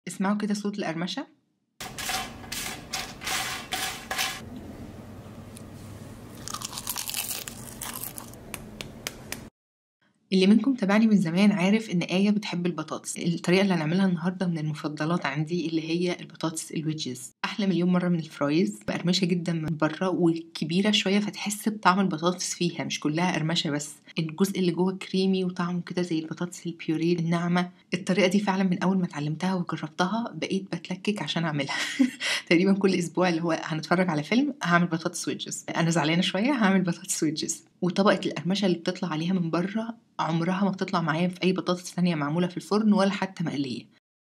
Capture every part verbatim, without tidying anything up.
اسمعوا كده صوت القرمشة. اللي منكم تابعني من زمان عارف ان آية بتحب البطاطس. الطريقة اللي هنعملها النهاردة من المفضلات عندي، اللي هي البطاطس الويدجز. احلى مليون مرة من الفرايز، مقرمشة جدا من بره وكبيرة شوية، فتحس بطعم البطاطس فيها، مش كلها قرمشة بس. الجزء اللي جوه كريمي وطعمه كده زي البطاطس البيوري الناعمة. الطريقة دي فعلا من اول ما اتعلمتها وجربتها بقيت بتلكك عشان اعملها. تقريبا كل اسبوع اللي هو هنتفرج على فيلم هعمل بطاطس ويدجز، انا زعلانة شوية هعمل بطاطس ويدجز. وطبقة القرمشة اللي بتطلع عليها من بره عمرها ما بتطلع معايا في اي بطاطس ثانيه معموله في الفرن ولا حتى مقليه.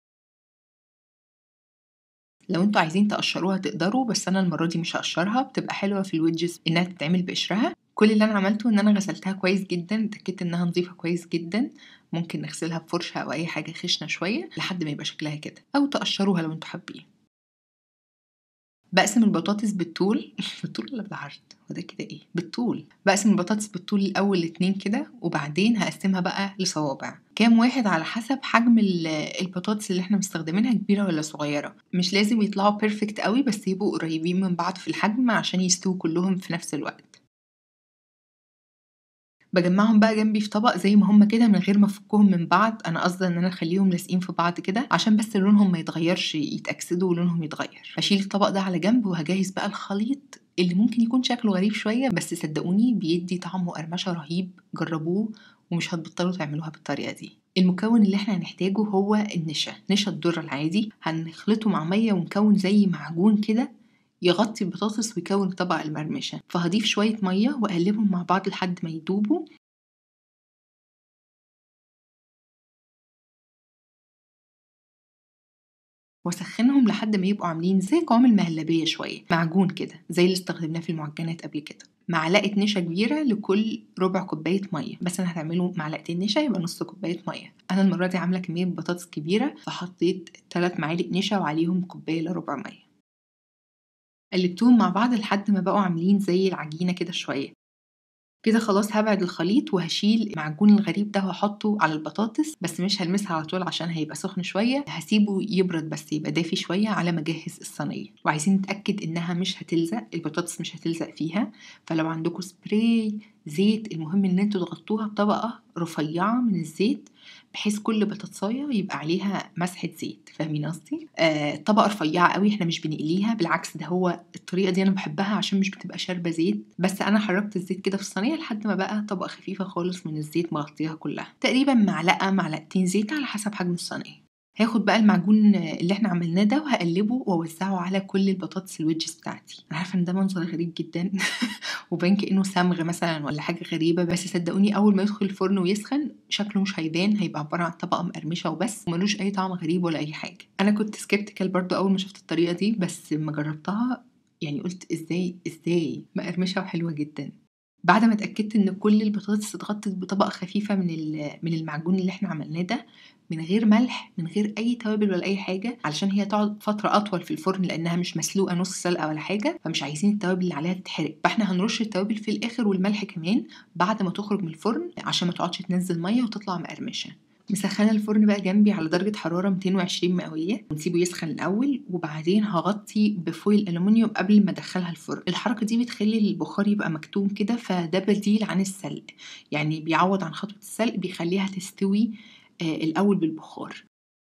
لو انتوا عايزين تقشروها تقدروا، بس انا المره دي مش هقشرها، بتبقى حلوه في الويدجز انها تتعمل بقشرها. كل اللي انا عملته ان انا غسلتها كويس جدا، اتاكدت انها نظيفه كويس جدا. ممكن نغسلها بفرشه او اي حاجه خشنه شويه لحد ما يبقى شكلها كده، او تقشروها لو انتوا حابين. بقسم البطاطس بالطول. بالطول ولا بالعرض؟ وده كده ايه؟ بالطول. بقسم البطاطس بالطول الاول اتنين كده، وبعدين هقسمها بقى لصوابع كام واحد على حسب حجم البطاطس اللي احنا مستخدمينها، كبيره ولا صغيره. مش لازم يطلعوا بيرفكت قوي، بس يبقوا قريبين من بعض في الحجم عشان يستووا كلهم في نفس الوقت. بجمعهم بقى جنبي في طبق زي ما هما كده من غير ما افكهم من بعض. انا قصدي ان انا اخليهم لازقين في بعض كده عشان بس لونهم ما يتغيرش، يتاكسدوا ولونهم يتغير. هشيل الطبق ده على جنب وهجهز بقى الخليط اللي ممكن يكون شكله غريب شويه، بس صدقوني بيدي طعم وقرمشه رهيب. جربوه ومش هتبطلوا تعملوها بالطريقه دي. المكون اللي احنا هنحتاجه هو النشا، نشا الذره العادي. هنخلطه مع ميه ونكون زي معجون كده يغطي البطاطس ويكون الطبقة المرمشة. فهضيف شوية مية وأقلبهم مع بعض لحد ما يدوبوا. واسخنهم لحد ما يبقوا عاملين زي قوام المهلبية شوية، معجون كده زي اللي استخدمناه في المعجنات قبل كده. معلقة نشا كبيرة لكل ربع كوباية مية، بس أنا هتعملوا معلقتين نشا يبقى نص كوباية مية. أنا المرة دي عاملة كمية بطاطس كبيرة، فحطيت ثلاث معالق نشا وعليهم كوباية إلا ربع مية. قلبتهم مع بعض لحد ما بقوا عاملين زي العجينة كده شوية. كده خلاص هبعد الخليط وهشيل المعجون الغريب ده وهحطه على البطاطس، بس مش هلمسها على طول عشان هيبقى سخن شوية. هسيبه يبرد بس يبقى دافي شوية على ما اجهز الصينية. وعايزين نتأكد انها مش هتلزق، البطاطس مش هتلزق فيها. فلو عندكم سبراي زيت، المهم ان انتوا تغطوها بطبقة رفيعة من الزيت بحيث كل بطاطساية يبقى عليها مسحة زيت. فاهمين قصدي؟ آه طبقة رفيعة قوي، احنا مش بنقليها، بالعكس ده هو الطريقة دي انا بحبها عشان مش بتبقى شاربة زيت. بس انا حركت الزيت كده في الصينية لحد ما بقى طبقة خفيفة خالص من الزيت مغطيها كلها، تقريبا معلقة معلقتين زيت على حسب حجم الصينية. هاخد بقى المعجون اللي احنا عملناه ده وهقلبه واوزعه على كل البطاطس الويدجز بتاعتي. انا عارفه ان ده منظر غريب جدا وبان كانه صمغ مثلا ولا حاجه غريبه، بس صدقوني اول ما يدخل الفرن ويسخن شكله مش هيبان، هيبقى عباره عن طبقه مقرمشه وبس، وملوش اي طعم غريب ولا اي حاجه. انا كنت سكيبتيكال برضو اول ما شفت الطريقه دي، بس لما جربتها يعني قلت ازاي ازاي مقرمشه وحلوه جدا. بعد ما اتأكدت ان كل البطاطس اتغطت بطبقة خفيفة من من المعجون اللي احنا عملناه ده، من غير ملح من غير اي توابل ولا اي حاجة، علشان هي تقعد فترة اطول في الفرن لانها مش مسلوقة نص سلقة ولا حاجة، فمش عايزين التوابل اللي عليها تتحرق. فاحنا هنرش التوابل في الاخر والملح كمان بعد ما تخرج من الفرن عشان ما تقعدش تنزل مية وتطلع مقرمشة. مسخنه الفرن بقى جنبي على درجه حراره مئتين وعشرين مئويه، ونسيبه يسخن الاول، وبعدين هغطي بفويل الومنيوم قبل ما ادخلها الفرن. الحركه دي بتخلي البخار يبقى مكتوم كده، فده بديل عن السلق، يعني بيعوض عن خطوه السلق، بيخليها تستوي آه الاول بالبخار.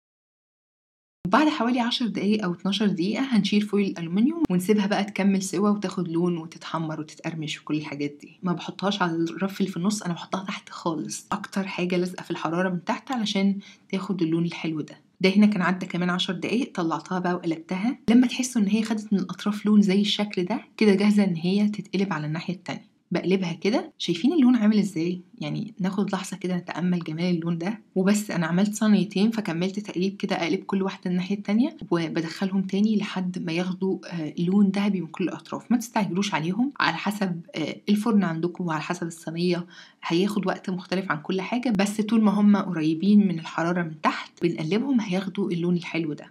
وبعد حوالي عشر دقايق أو اتناشر دقيقة هنشيل فويل الألومنيوم ونسيبها بقى تكمل سوا وتاخد لون وتتحمر وتتقرمش وكل الحاجات دي. ما بحطهاش على الرف اللي في النص، أنا بحطها تحت خالص، أكتر حاجة لازقة في الحرارة من تحت علشان تاخد اللون الحلو ده. ده هنا كان عدى كمان عشر دقايق، طلعتها بقى وقلبتها. لما تحسوا ان هي خدت من الاطراف لون زي الشكل ده كده، جاهزة ان هي تتقلب على الناحية التانية. بقلبها كده، شايفين اللون عامل ازاي؟ يعني ناخد لحظة كده نتأمل جمال اللون ده وبس. انا عملت صينيتين فكملت تقليب كده، اقلب كل واحدة الناحية التانية وبدخلهم تاني لحد ما ياخدوا لون ذهبي من كل الاطراف. ما تستعجلوش عليهم، على حسب الفرن عندكم وعلى حسب الصينية هياخد وقت مختلف عن كل حاجة، بس طول ما هم قريبين من الحرارة من تحت بنقلبهم هياخدوا اللون الحلو ده.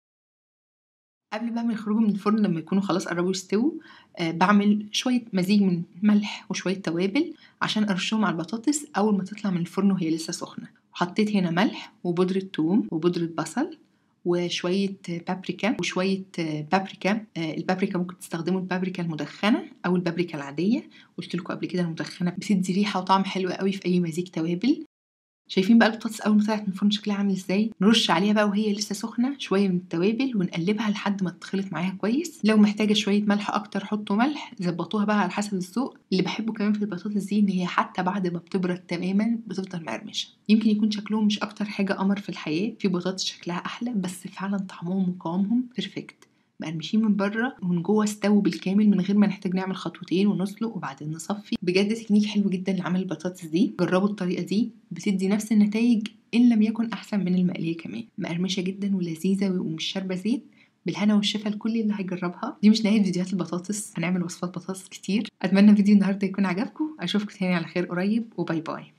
قبل بقى ما يخرجوا من الفرن لما يكونوا خلاص قربوا يستووا، آه بعمل شوية مزيج من ملح وشوية توابل عشان أرشهم على البطاطس أول ما تطلع من الفرن وهي لسه سخنة. حطيت هنا ملح وبودرة ثوم وبودرة بصل وشوية بابريكا وشوية بابريكا. البابريكا ممكن تستخدموا البابريكا المدخنة أو البابريكا العادية، قلت لكم قبل كده المدخنة بتدي ريحة وطعم حلو قوي في أي مزيج توابل. شايفين بقى البطاطس أول ما طلعت من الفرن شكلها عامل ازاي؟ نرش عليها بقى وهي لسه سخنة شوية من التوابل ونقلبها لحد ما تتخلط معاها كويس. لو محتاجة شوية ملح أكتر حطوا ملح، ظبطوها بقى على حسب الذوق. اللي بحبه كمان في البطاطس دي إن هي حتى بعد ما بتبرد تماما بتفضل مقرمشة. يمكن يكون شكلهم مش أكتر حاجة قمر في الحياة، في بطاطس شكلها أحلى بس فعلا طعمهم وقوامهم بيرفكت، مقرمشين من بره ومن جوه استووا بالكامل من غير ما نحتاج نعمل خطوتين ونسلق وبعدين نصفي. بجد تكنيك حلو جدا لعمل البطاطس دي، جربوا الطريقه دي بتدي نفس النتائج ان لم يكن احسن من المقليه كمان. مقرمشه جدا ولذيذه ومش شاربه زيت. بالهنا والشفا لكل اللي هيجربها. دي مش نهايه فيديوهات البطاطس، هنعمل وصفات بطاطس كتير. اتمنى فيديو النهارده يكون عجبكم، اشوفكم تاني على خير قريب وباي باي.